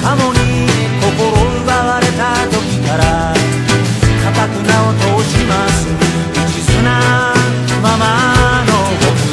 カモに心奪われた時から固く名を通します。一途なままの僕、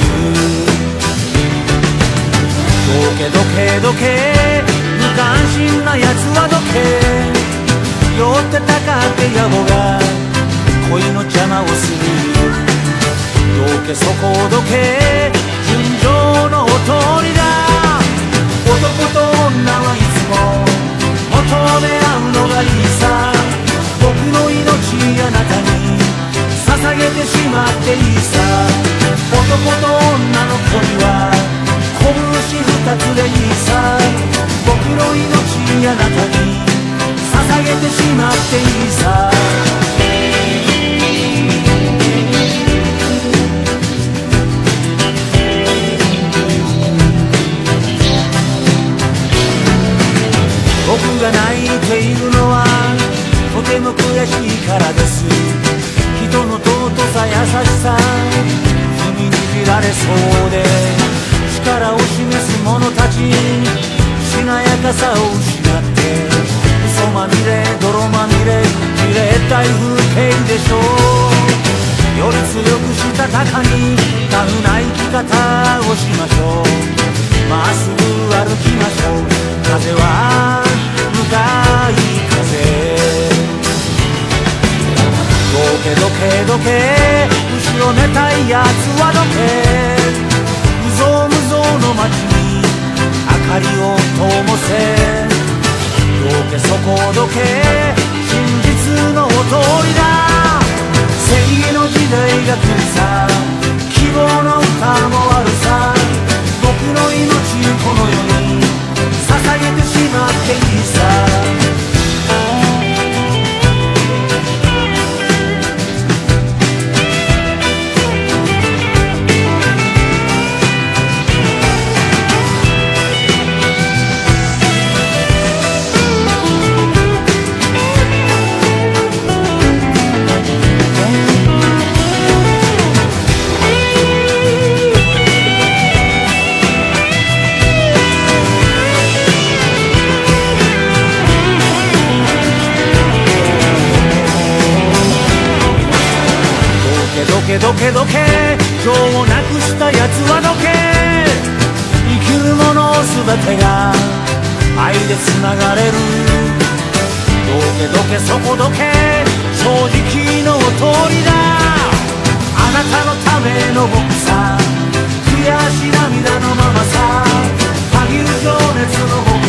どけどけどけ無関心な奴はどけ、酔ってたかって野暮が恋の邪魔をする。どけそこどけ純情のおとりだ。男と女はいつも求め合うのがいいさ。僕の命あなたに捧げてしまっていいさ。男と女の距離は拳二つでいいさ。僕の命あなたに捧げてしまっていいさ。僕が泣いているのはとても悔しいからです。人の尊さ優しさ踏みにじられそうで、力を示す者たちしなやかさを失って嘘まみれ泥まみれじれったい風景でしょう。より強くしたたかにダフな生き方をしましょう。まっすぐ歩きましょう。風は向かい風。どけどけどけ後ろめたいやつはどけ。無造無造の街に明かりを灯せ。どけそこどけ真実のお通りだ。正義の時代が来るさ。希望の歌もあるさ。僕の命この世に捧げてしまっていいさ。どけどけ情をなくしたやつはどけ。生きるものすべてが愛でつながれる。どけどけそこどけ正直のお通りだ。あなたのための僕さ。悔し涙のままさ。たぎる情熱の僕